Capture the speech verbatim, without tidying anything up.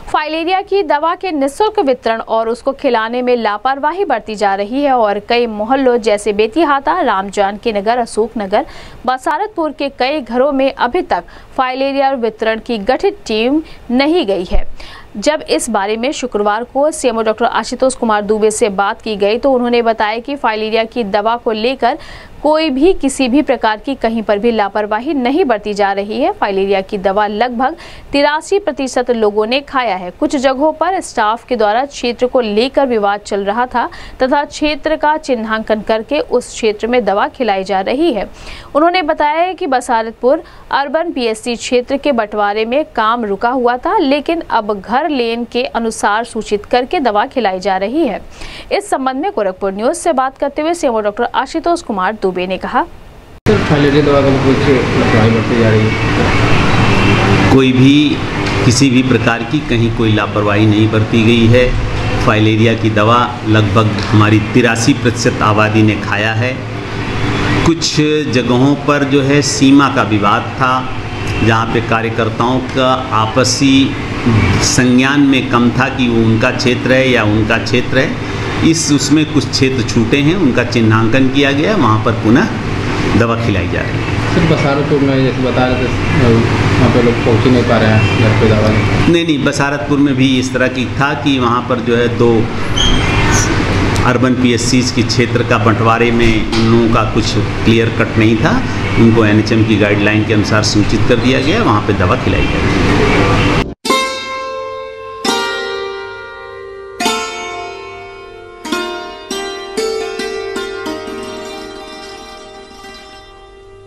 Filaria की दवा के निःशुल्क वितरण और उसको खिलाने में लापरवाही बरती जा रही है और कई मोहल्लों जैसे बेतीहाता, राम जानकी नगर, अशोक नगर, बसारतपुर के कई घरों में अभी तक फाइलेरिया वितरण की गठित टीम नहीं गई है। जब इस बारे में शुक्रवार को सीएमओ डॉक्टर आशुतोष कुमार दुबे से बात की गई तो उन्होंने बताया कि फाइलेरिया की दवा को लेकर कोई भी किसी भी प्रकार की कहीं पर भी लापरवाही नहीं बरती जा रही है। फाइलेरिया की दवा लगभग तिरासी प्रतिशत लोगों ने खाया है। कुछ जगहों पर स्टाफ के द्वारा क्षेत्र को लेकर विवाद चल रहा था तथा क्षेत्र का चिन्हांकन करके उस क्षेत्र में दवा खिलाई जा रही है। उन्होंने बताया कि बसारतपुर अर्बन पीएससी क्षेत्र के बंटवारे में काम रुका हुआ था, लेकिन अब घर लेन के अनुसार सूचित करके दवा खिलाई जा रही है। इस संबंध में गोरखपुर न्यूज से बात करते हुए सीएमओ डॉक्टर आशुतोष कुमार दुबे ने कहा, फाइलेरिया दवा का कुछ लापरवाही बरती जा रही है। कोई भी किसी भी प्रकार की कहीं कोई लापरवाही नहीं बरती गई है। फाइलेरिया की दवा लगभग हमारी तिरासी प्रतिशत आबादी ने खाया है। कुछ जगहों पर जो है सीमा का विवाद था, जहाँ पे कार्यकर्ताओं का आपसी संज्ञान में कम था कि वो उनका क्षेत्र है या उनका क्षेत्र है। इस उसमें कुछ क्षेत्र छूटे हैं, उनका चिन्हांकन किया गया, वहाँ पर पुनः दवा खिलाई जा रही है। सिर्फ बसारतपुर में जैसे बता रहे थे वहाँ पे लोग पहुँच ही नहीं पा रहे हैं घर पे दवा नहीं नहीं नहीं बसारतपुर में भी इस तरह की था कि वहाँ पर जो है दो अर्बन पीएससीज के क्षेत्र का बंटवारे में उन लोगों का कुछ क्लियर कट नहीं था। उनको एनएचएम की गाइडलाइन के अनुसार सूचित कर दिया गया, वहाँ पे दवा खिलाई जाएगी।